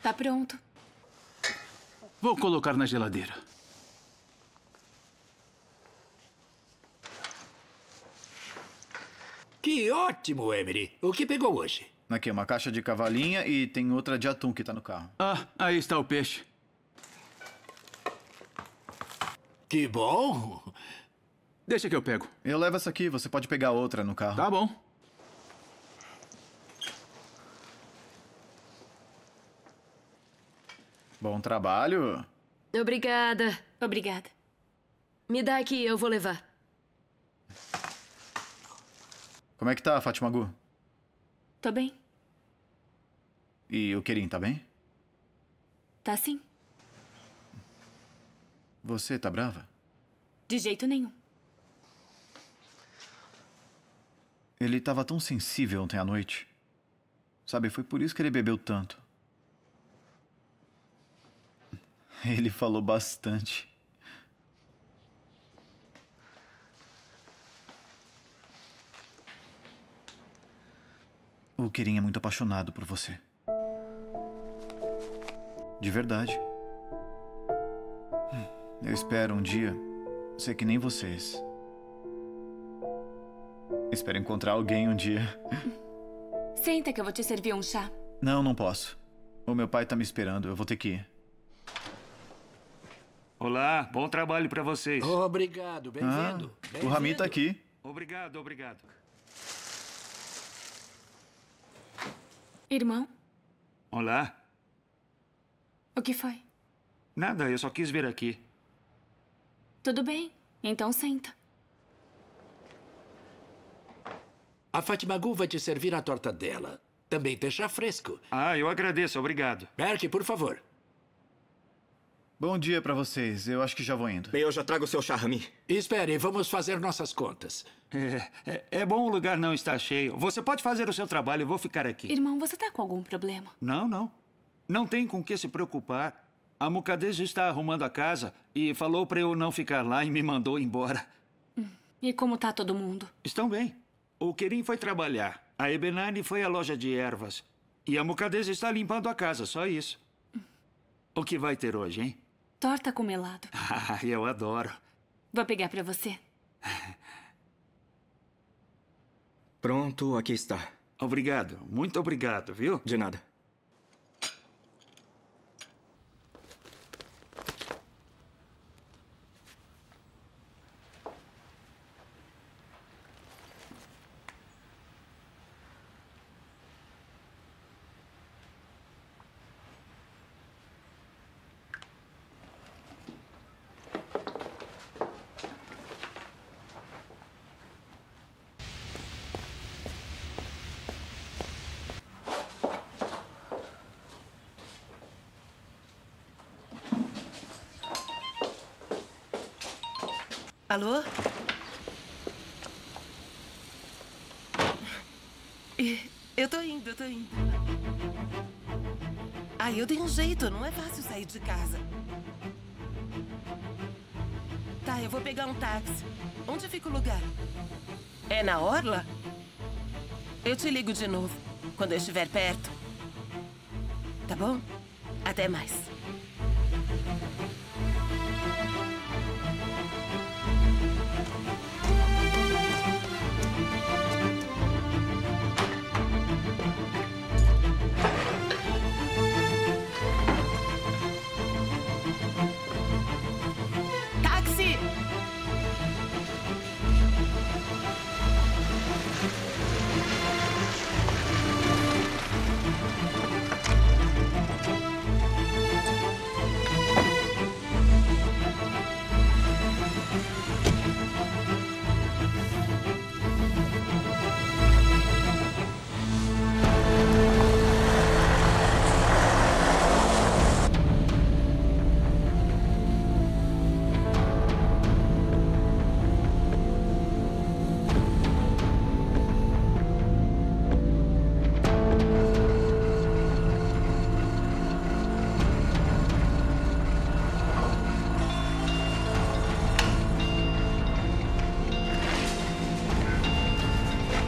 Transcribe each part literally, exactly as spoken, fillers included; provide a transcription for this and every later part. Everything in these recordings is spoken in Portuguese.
Tá pronto. Vou colocar na geladeira. Que ótimo, Emery. O que pegou hoje? Aqui, uma caixa de cavalinha e tem outra de atum que tá no carro. Ah, aí está o peixe. Que bom. Deixa que eu pego. Eu levo essa aqui, você pode pegar outra no carro. Tá bom. Bom trabalho. Obrigada. Obrigada. Me dá aqui, eu vou levar. Como é que tá, Fátima Gu? Tô bem. E o Kerim, tá bem? Tá sim. Você tá brava? De jeito nenhum. Ele tava tão sensível ontem à noite. Sabe, foi por isso que ele bebeu tanto. Ele falou bastante. O Kerim é muito apaixonado por você. De verdade. Eu espero um dia ser que nem vocês. Espero encontrar alguém um dia. Senta que eu vou te servir um chá. Não, não posso. O meu pai tá me esperando. Eu vou ter que ir. Olá, bom trabalho pra vocês. Obrigado, bem-vindo. Ah, Bem-vindo. o Rami tá aqui. Obrigado, obrigado. Irmão, Olá. o que foi? Nada, eu só quis vir aqui. Tudo bem, então senta. A Fátima Gu vai te servir a torta dela. Também tem chá fresco. Ah, eu agradeço, obrigado. Berk, por favor. Bom dia pra vocês. Eu acho que já vou indo. Bem, eu já trago o seu chá, Rami. Espere, vamos fazer nossas contas. É, é, é bom o lugar não estar cheio. Você pode fazer o seu trabalho, eu vou ficar aqui. Irmão, você tá com algum problema? Não, não. Não tem com que se preocupar. A Mukadeja está arrumando a casa e falou pra eu não ficar lá e me mandou embora. Hum. E como tá todo mundo? Estão bem. O Kerim foi trabalhar. A Ebenani foi à loja de ervas. E a Mukadeja está limpando a casa, só isso. Hum. O que vai ter hoje, hein? Torta com melado. Ah, eu adoro. Vou pegar pra você. Pronto, aqui está. Obrigado, muito obrigado, viu? De nada. Alô? Eu tô indo, eu tô indo. Ah, eu dei um jeito. Não é fácil sair de casa. Tá, eu vou pegar um táxi. Onde fica o lugar? É na orla? Eu te ligo de novo, quando eu estiver perto. Tá bom? Até mais.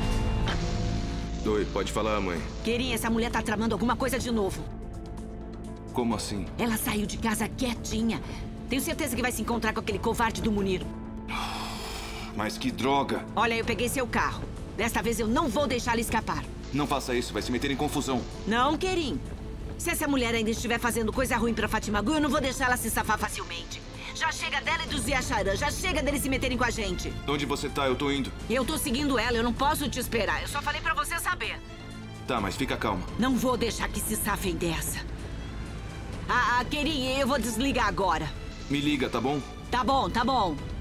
Oi, pode falar, mãe. Kerim, essa mulher tá tramando alguma coisa de novo. Como assim? Ela saiu de casa quietinha. Tenho certeza que vai se encontrar com aquele covarde do Munir. Mas que droga! Olha, eu peguei seu carro. Desta vez eu não vou deixá-la escapar. Não faça isso, vai se meter em confusão. Não, Kerim. Se essa mulher ainda estiver fazendo coisa ruim pra Fatima Gu, eu não vou deixar ela se safar facilmente. Já chega dela e dos Yacharan, já chega deles se meterem com a gente. Onde você tá? Eu tô indo. Eu tô seguindo ela, eu não posso te esperar. Eu só falei pra você saber. Tá, mas fica calma. Não vou deixar que se safem dessa. Ah, ah, Kerim, eu vou desligar agora. Me liga, tá bom? Tá bom, tá bom.